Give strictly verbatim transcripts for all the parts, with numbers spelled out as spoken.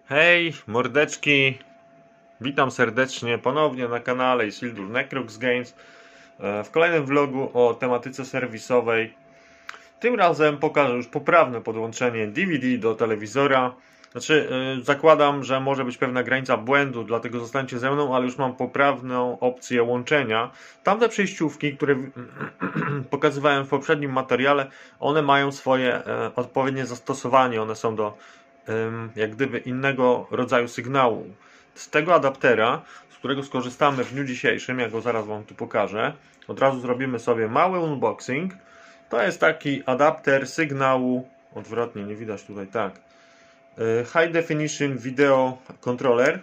Hej, mordeczki! Witam serdecznie ponownie na kanale Isildur Necrux Games w kolejnym vlogu o tematyce serwisowej. Tym razem pokażę już poprawne podłączenie D V D do telewizora. Znaczy, yy, zakładam, że może być pewna granica błędu, dlatego zostańcie ze mną, ale już mam poprawną opcję łączenia. Tamte przejściówki, które pokazywałem w poprzednim materiale, one mają swoje yy, odpowiednie zastosowanie. One są do yy, jak gdyby innego rodzaju sygnału. Z tego adaptera, z którego skorzystamy w dniu dzisiejszym, ja go zaraz Wam tu pokażę, od razu zrobimy sobie mały unboxing. To jest taki adapter sygnału, odwrotnie, nie widać tutaj, tak, High Definition Video Controller.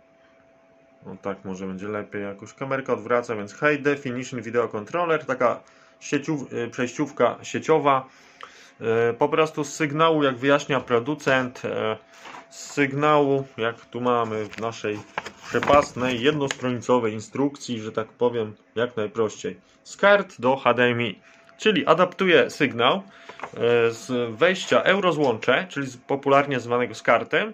No tak, może będzie lepiej, jakoś kamerka odwraca, więc High Definition Video Controller, taka sieciów, przejściówka sieciowa. Po prostu z sygnału, jak wyjaśnia producent, z sygnału, jak tu mamy w naszej przepasnej, jednostronicowej instrukcji, że tak powiem, jak najprościej, z kart do H D M I. Czyli adaptuje sygnał z wejścia eurozłącze, czyli popularnie zwanego z kartem,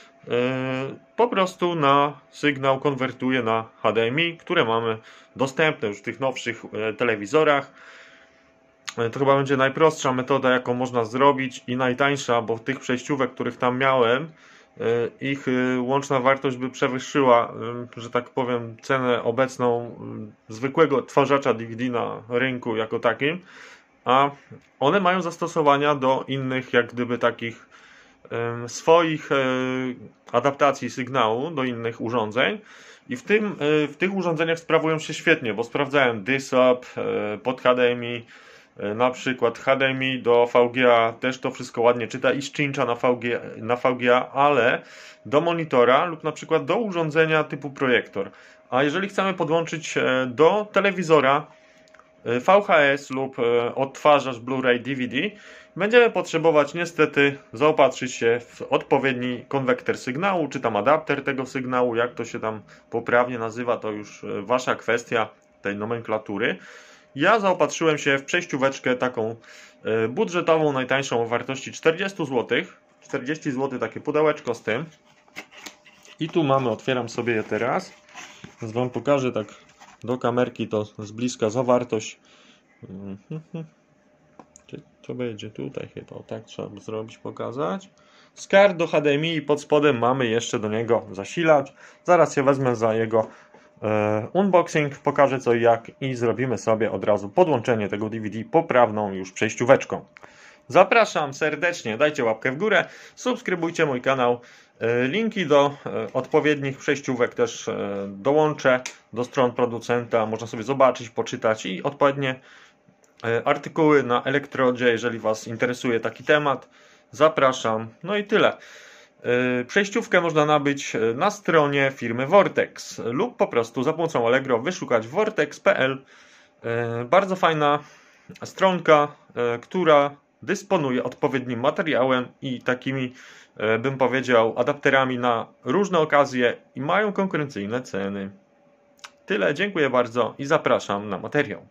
po prostu na sygnał konwertuje na H D M I, które mamy dostępne już w tych nowszych telewizorach. To chyba będzie najprostsza metoda, jaką można zrobić i najtańsza, bo tych przejściówek, których tam miałem, ich łączna wartość by przewyższyła, że tak powiem, cenę obecną zwykłego odtwarzacza D V D na rynku jako takim, a one mają zastosowania do innych, jak gdyby takich swoich adaptacji sygnału do innych urządzeń i w, tym, w tych urządzeniach sprawują się świetnie, bo sprawdzałem D S O P pod H D M I, na przykład H D M I do V G A, też to wszystko ładnie czyta i ścińcza na V G A, na V G A, ale do monitora lub na przykład do urządzenia typu projektor. A jeżeli chcemy podłączyć do telewizora V H S lub odtwarzacz Blu-ray D V D, będziemy potrzebować niestety zaopatrzyć się w odpowiedni konwektor sygnału, czy tam adapter tego sygnału, jak to się tam poprawnie nazywa, to już wasza kwestia tej nomenklatury. Ja zaopatrzyłem się w przejścióweczkę taką budżetową, najtańszą o wartości czterdzieści złotych. czterdzieści złotych takie pudełeczko z tym. I tu mamy, otwieram sobie je teraz. Więc Wam pokażę tak do kamerki to z bliska zawartość. Czy to będzie tutaj chyba, o tak trzeba zrobić, pokazać. Z kart do H D M I i pod spodem mamy jeszcze do niego zasilacz. Zaraz się wezmę za jego unboxing, pokażę co i jak i zrobimy sobie od razu podłączenie tego D V D poprawną już przejścióweczką. Zapraszam serdecznie, dajcie łapkę w górę, subskrybujcie mój kanał. Linki do odpowiednich przejściówek też dołączę do stron producenta. Można sobie zobaczyć, poczytać i odpowiednie artykuły na Elektrodzie, jeżeli Was interesuje taki temat. Zapraszam. No i tyle. Przejściówkę można nabyć na stronie firmy Vortex lub po prostu za pomocą Allegro wyszukać vortex kropka p l. Bardzo fajna stronka, która dysponuje odpowiednim materiałem i takimi, bym powiedział, adapterami na różne okazje i mają konkurencyjne ceny. Tyle, dziękuję bardzo i zapraszam na materiał.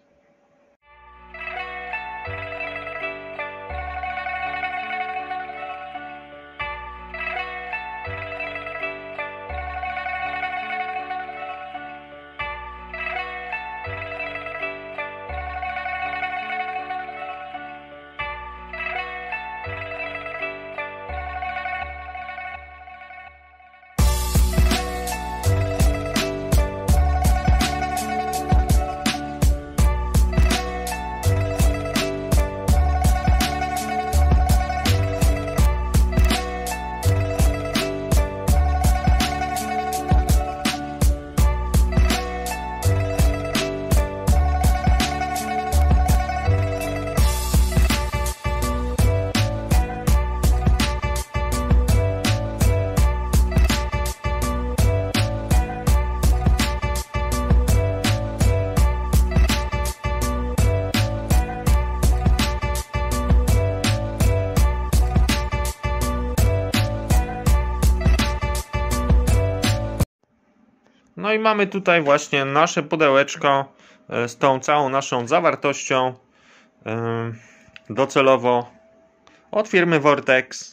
No i mamy tutaj właśnie nasze pudełeczko z tą całą naszą zawartością docelowo od firmy Vortex.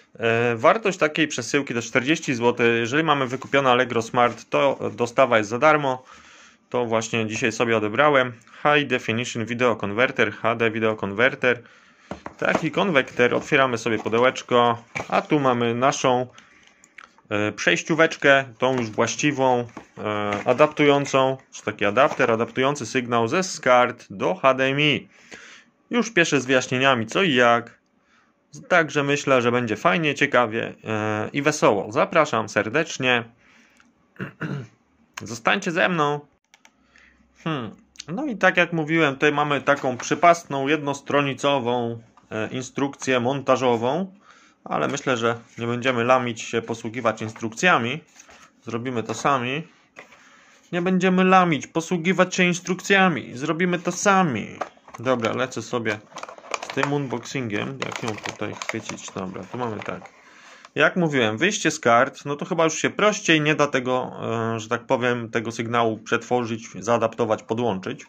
Wartość takiej przesyłki to czterdzieści złotych. Jeżeli mamy wykupione Allegro Smart, to dostawa jest za darmo. To właśnie dzisiaj sobie odebrałem. High Definition Video Converter, H D Video Converter. Taki konwektor. Otwieramy sobie pudełeczko, a tu mamy naszą przejścióweczkę, tą już właściwą, adaptującą, czy taki adapter adaptujący sygnał ze SCART do H D M I. Już pieszę z wyjaśnieniami co i jak. Także myślę, że będzie fajnie, ciekawie i wesoło. Zapraszam serdecznie. Zostańcie ze mną. Hmm. No i tak jak mówiłem, tutaj mamy taką przypastną, jednostronicową instrukcję montażową, ale myślę, że nie będziemy lamić się, posługiwać instrukcjami. Zrobimy to sami. Nie będziemy lamić, posługiwać się instrukcjami. Zrobimy to sami. Dobra, lecę sobie z tym unboxingiem. Jak ją tutaj chwycić? Dobra, tu mamy tak. Jak mówiłem, wyjście z kart, no to chyba już się prościej nie da tego, że tak powiem, tego sygnału przetworzyć, zaadaptować, podłączyć.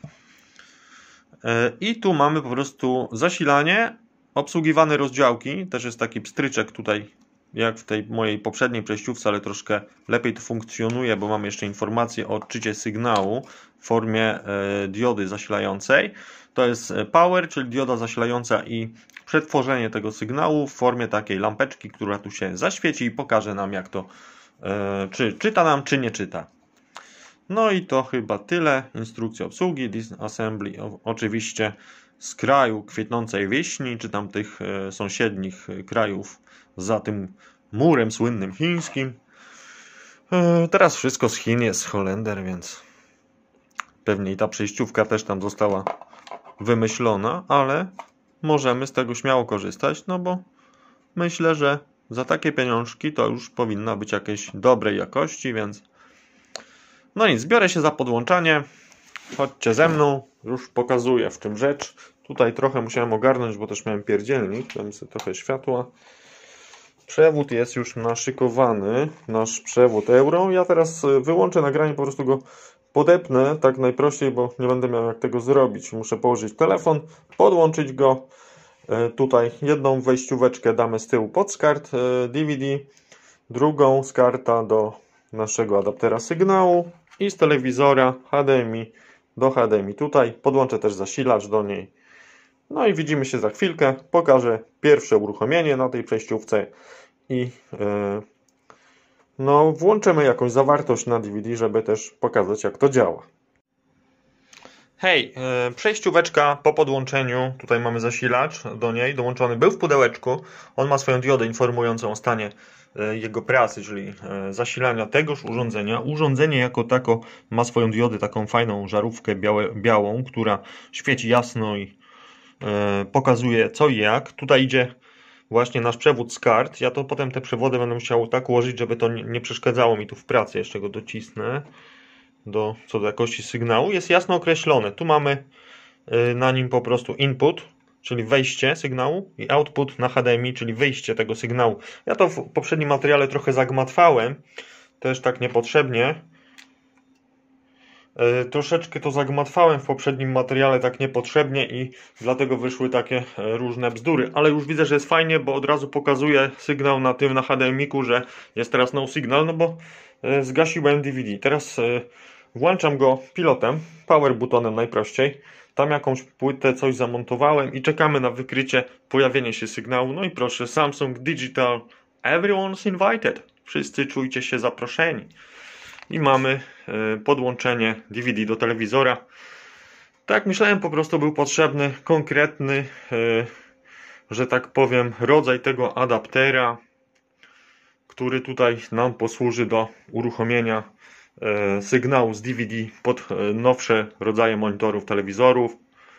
I tu mamy po prostu zasilanie, obsługiwane rozdziałki. Też jest taki pstryczek tutaj, jak w tej mojej poprzedniej przejściówce, ale troszkę lepiej to funkcjonuje, bo mamy jeszcze informację o odczycie sygnału w formie diody zasilającej. To jest power, czyli dioda zasilająca i przetworzenie tego sygnału w formie takiej lampeczki, która tu się zaświeci i pokaże nam, jak to, czy czyta nam, czy nie czyta. No i to chyba tyle. Instrukcja obsługi, disassembly, oczywiście z kraju kwitnącej wiśni, czy tam tych sąsiednich krajów za tym murem słynnym chińskim. Teraz wszystko z Chin jest, Holender, więc pewnie i ta przejściówka też tam została wymyślona, ale możemy z tego śmiało korzystać, no bo myślę, że za takie pieniążki to już powinna być jakiejś dobrej jakości, więc no nic, biorę się za podłączanie. Chodźcie ze mną, już pokazuję, w czym rzecz. Tutaj trochę musiałem ogarnąć, bo też miałem pierdzielnik, dam sobie trochę światła. Przewód jest już naszykowany, nasz przewód euro. Ja teraz wyłączę nagranie, po prostu go podepnę, tak najprościej, bo nie będę miał jak tego zrobić. Muszę położyć telefon, podłączyć go. Tutaj jedną wejścióweczkę damy z tyłu pod SCART D V D, drugą z karta do naszego adaptera sygnału i z telewizora H D M I do H D M I. Tutaj podłączę też zasilacz do niej. No i widzimy się za chwilkę. Pokażę pierwsze uruchomienie na tej przejściówce i yy, no, włączymy jakąś zawartość na D V D, żeby też pokazać, jak to działa. Hej, yy, przejścióweczka po podłączeniu. Tutaj mamy zasilacz do niej, dołączony był w pudełeczku. On ma swoją diodę informującą o stanie yy, jego pracy, czyli yy, zasilania tegoż urządzenia. Urządzenie jako tako ma swoją diodę, taką fajną żarówkę białe, białą, która świeci jasno i yy, pokazuje co i jak. Tutaj idzie właśnie nasz przewód z kart. Ja to potem te przewody będę musiał tak ułożyć, żeby to nie, nie przeszkadzało mi tu w pracy. Jeszcze go docisnę. Do, co do jakości sygnału, jest jasno określone. Tu mamy y, na nim po prostu input, czyli wejście sygnału, i output na H D M I, czyli wyjście tego sygnału. Ja to w poprzednim materiale trochę zagmatwałem, też tak niepotrzebnie. Y, troszeczkę to zagmatwałem w poprzednim materiale tak niepotrzebnie i dlatego wyszły takie y, różne bzdury. Ale już widzę, że jest fajnie, bo od razu pokazuje sygnał na tym, na H D M I-ku, że jest teraz no signal, no bo y, zgasiłem D V D. Teraz y, włączam go pilotem, power buttonem najprościej. Tam jakąś płytę, coś zamontowałem i czekamy na wykrycie, pojawienie się sygnału. No i proszę, Samsung Digital, everyone's invited. Wszyscy czujcie się zaproszeni. I mamy y, podłączenie D V D do telewizora. Tak myślałem, po prostu był potrzebny konkretny, y, że tak powiem, rodzaj tego adaptera, który tutaj nam posłuży do uruchomienia sygnału z D V D pod nowsze rodzaje monitorów, telewizorów.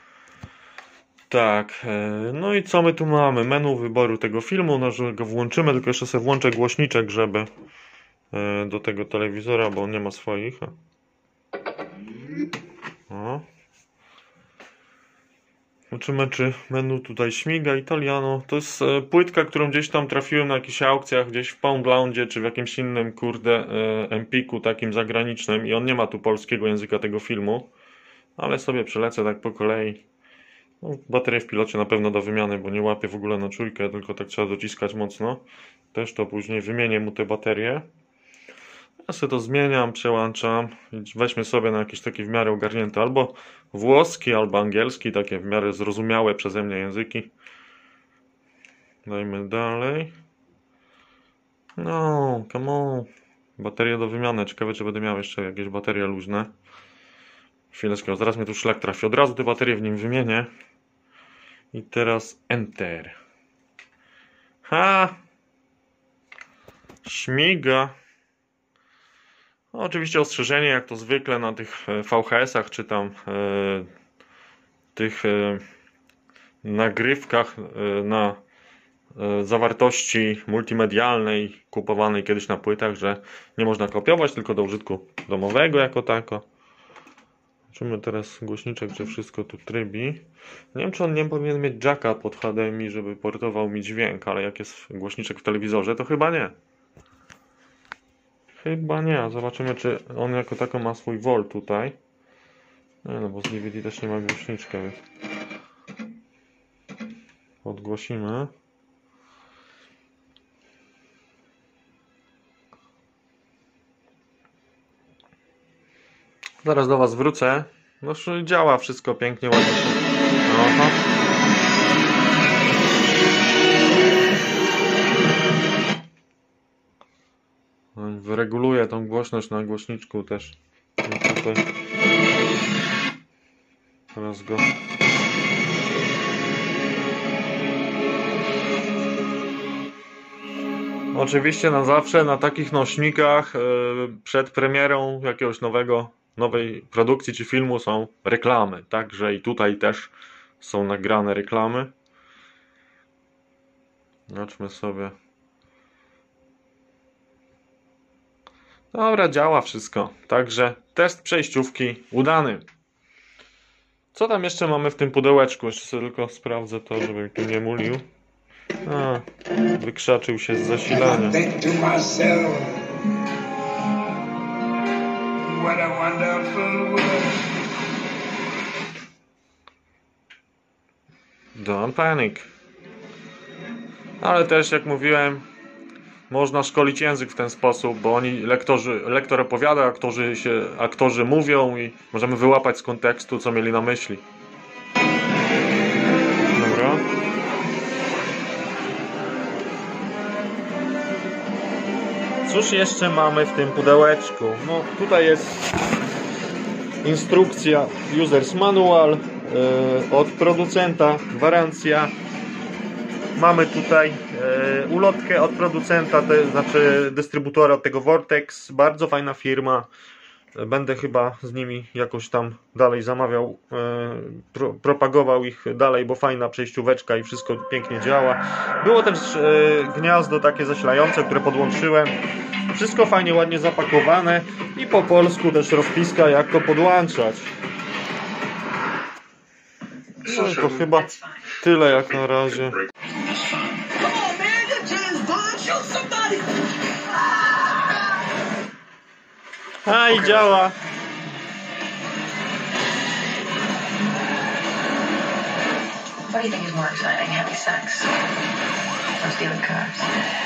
Tak, no i co my tu mamy? Menu wyboru tego filmu, no, że go włączymy, tylko jeszcze sobie włączę głośniczek, żeby do tego telewizora, bo on nie ma swoich. O. Zobaczymy, czy menu tutaj śmiga. Italiano. To jest płytka, którą gdzieś tam trafiłem na jakichś aukcjach, gdzieś w Poundlandzie, czy w jakimś innym, kurde, Empiku takim zagranicznym. I on nie ma tu polskiego języka tego filmu. Ale sobie przelecę tak po kolei. No, baterię w pilocie na pewno do wymiany, bo nie łapie w ogóle na czujkę, tylko tak trzeba dociskać mocno. Też to później wymienię mu te baterie. Ja sobie to zmieniam, przełączam. Weźmy sobie na jakiś taki w miarę ogarnięty albo włoski, albo angielski, takie w miarę zrozumiałe przeze mnie języki. Dajmy dalej. No, come on. Baterie do wymiany. Ciekawe, czy będę miał jeszcze jakieś baterie luźne. Chwileczkę, zaraz mnie tu szlak trafi. Od razu te baterie w nim wymienię. I teraz Enter. Ha! Śmiga. No, oczywiście ostrzeżenie, jak to zwykle na tych V H S-ach, czy tam e, tych e, nagrywkach e, na e, zawartości multimedialnej kupowanej kiedyś na płytach, że nie można kopiować, tylko do użytku domowego jako tako. Zobaczymy teraz głośniczek, czy wszystko tu trybi. Nie wiem, czy on nie powinien mieć jacka pod H D M I, żeby portował mi dźwięk, ale jak jest głośniczek w telewizorze, to chyba nie. Chyba nie. Zobaczymy, czy on jako tako ma swój volt tutaj. Nie no, bo z D V D też nie ma głośniczka. Więc odgłosimy. Zaraz do Was wrócę. No działa wszystko pięknie, ładnie. Aha. Wyreguluję tą głośność na głośniczku też. I tutaj. Teraz go. Oczywiście na zawsze na takich nośnikach yy, przed premierą jakiegoś nowego nowej produkcji czy filmu są reklamy, także i tutaj też są nagrane reklamy. Zobaczmy sobie. Dobra, działa wszystko. Także test przejściówki udany. Co tam jeszcze mamy w tym pudełeczku? Jeszcze sobie tylko sprawdzę to, żeby mi tu nie mulił. A, wykrzaczył się z zasilania. Don't panic. Ale też, jak mówiłem, można szkolić język w ten sposób, bo oni, lektorzy, lektor opowiada, aktorzy, się, aktorzy mówią i możemy wyłapać z kontekstu, co mieli na myśli. Dobra. Cóż jeszcze mamy w tym pudełeczku? No tutaj jest instrukcja, user's manual, yy, od producenta, gwarancja. Mamy tutaj e, ulotkę od producenta, to znaczy dystrybutora od tego Vortex. Bardzo fajna firma. Będę chyba z nimi jakoś tam dalej zamawiał, e, pro, propagował ich dalej, bo fajna przejścióweczka i wszystko pięknie działa. Było też e, gniazdo takie zasilające, które podłączyłem. Wszystko fajnie, ładnie zapakowane i po polsku też rozpiska, jak to podłączać. No i to chyba tyle jak na razie. A i działa. What do you think is more exciting, having sex or stealing cars?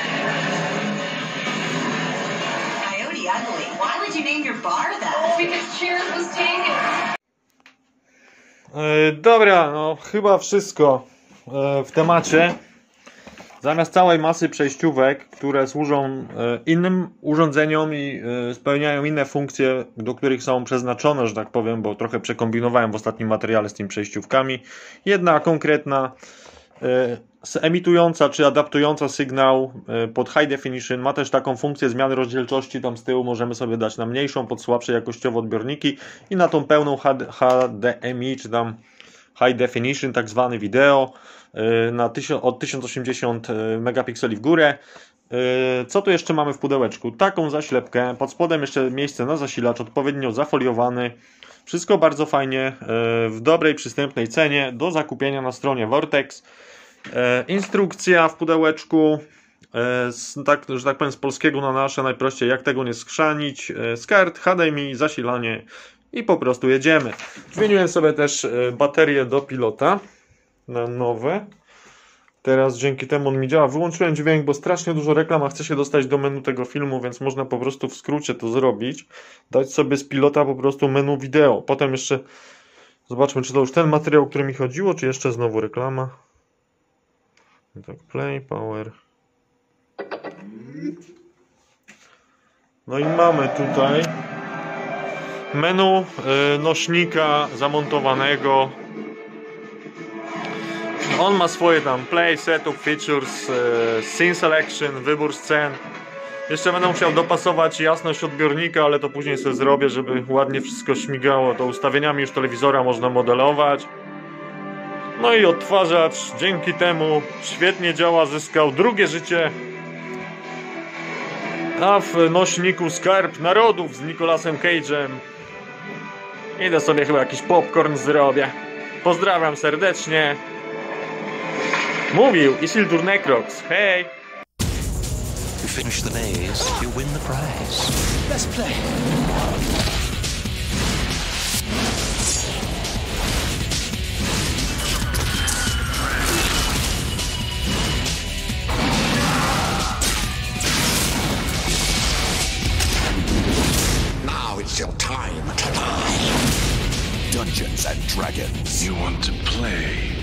Coyote Ugly. Why would you name your bar that? Oh, because Cheers was taken. Yy, dobra, no chyba wszystko yy, w temacie. Zamiast całej masy przejściówek, które służą innym urządzeniom i spełniają inne funkcje, do których są przeznaczone, że tak powiem, bo trochę przekombinowałem w ostatnim materiale z tymi przejściówkami. Jedna konkretna, emitująca czy adaptująca sygnał pod High Definition, ma też taką funkcję zmiany rozdzielczości, tam z tyłu możemy sobie dać na mniejszą, pod słabsze jakościowo odbiorniki i na tą pełną H D M I, czy tam High Definition, tak zwany wideo, na od tysiąc osiemdziesiąt megapikseli w górę. Co tu jeszcze mamy w pudełeczku? Taką zaślepkę, pod spodem jeszcze miejsce na zasilacz, odpowiednio zafoliowany. Wszystko bardzo fajnie, w dobrej, przystępnej cenie, do zakupienia na stronie Vortex. Instrukcja w pudełeczku, tak, że tak powiem z polskiego na nasze, najprościej jak tego nie skrzanić. Z kart, H D M I, zasilanie i po prostu jedziemy. Zmieniłem sobie też baterię do pilota na nowe. Teraz dzięki temu on mi działa. Wyłączyłem dźwięk, bo strasznie dużo reklam, a chcę się dostać do menu tego filmu, więc można po prostu w skrócie to zrobić. Dać sobie z pilota po prostu menu wideo. Potem jeszcze zobaczmy, czy to już ten materiał, o który mi chodziło, czy jeszcze znowu reklama. I tak, play, power. No i mamy tutaj menu y, nośnika zamontowanego. On ma swoje tam play, setup, features, y, scene selection, wybór scen. Jeszcze będę musiał dopasować jasność odbiornika, ale to później sobie zrobię, żeby ładnie wszystko śmigało. To ustawieniami już telewizora można modelować. No i odtwarzacz dzięki temu świetnie działa, zyskał drugie życie. A w nośniku Skarb Narodów z Nicolasem Cage'em idę sobie chyba jakiś popcorn zrobię. Pozdrawiam serdecznie. Mówił Isildur Nekrox. Hej! You finish the maze, you win the prize. Let's play. Now it's your time to die. Dungeons and Dragons. You want to play?